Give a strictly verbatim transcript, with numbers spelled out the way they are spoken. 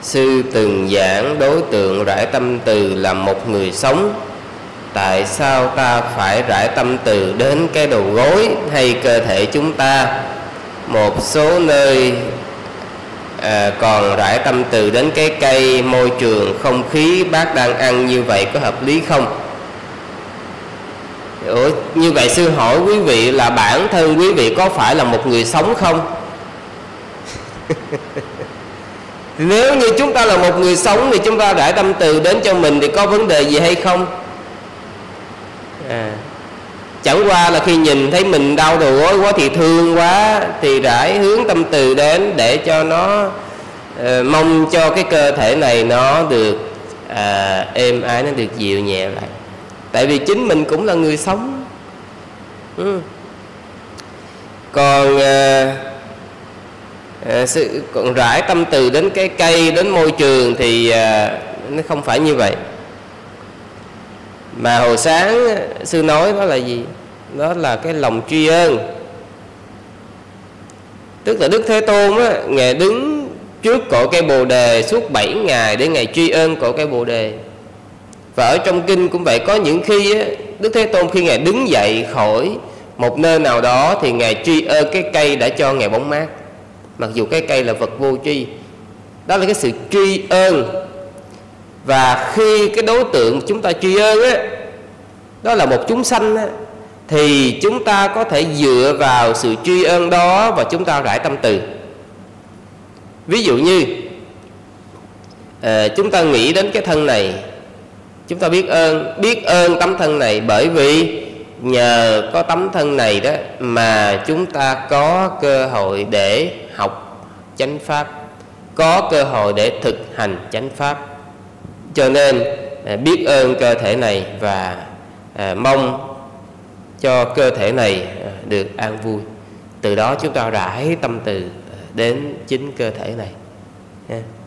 Sư từng giảng đối tượng rải tâm từ là một người sống. Tại sao ta phải rải tâm từ đến cái đầu gối hay cơ thể chúng ta? Một số nơi à, còn rải tâm từ đến cái cây, môi trường, không khí bác đang ăn, như vậy có hợp lý không? Ủa, như vậy sư hỏi quý vị là bản thân quý vị có phải là một người sống không? Nếu như chúng ta là một người sống thì chúng ta rải tâm từ đến cho mình thì có vấn đề gì hay không? À, chẳng qua là khi nhìn thấy mình đau đầu gối quá thì thương quá thì rải hướng tâm từ đến để cho nó uh, mong cho cái cơ thể này nó được uh, êm ái, nó được dịu nhẹ lại. Tại vì chính mình cũng là người sống. ừ. Còn uh, uh, sự, còn rải tâm từ đến cái cây, đến môi trường thì uh, nó không phải như vậy. Mà hồi sáng sư nói đó là gì? Đó là cái lòng tri ân. Tức là Đức Thế Tôn á, Ngài đứng trước cội cây Bồ Đề suốt bảy ngày để Ngài tri ân cội cây Bồ Đề. Và ở trong kinh cũng vậy, có những khi á, Đức Thế Tôn khi Ngài đứng dậy khỏi một nơi nào đó thì Ngài tri ân cái cây đã cho Ngài bóng mát, mặc dù cái cây là vật vô tri. Đó là cái sự tri ân. Và khi cái đối tượng chúng ta tri ân á, đó là một chúng sanh á, thì chúng ta có thể dựa vào sự tri ân đó và chúng ta rải tâm từ. Ví dụ như à, chúng ta nghĩ đến cái thân này, chúng ta biết ơn, biết ơn tấm thân này, bởi vì nhờ có tấm thân này đó mà chúng ta có cơ hội để học chánh pháp, có cơ hội để thực hành chánh pháp. Cho nên à, biết ơn cơ thể này và à, mong cho cơ thể này à, được an vui. Từ đó chúng ta rải tâm từ đến chính cơ thể này.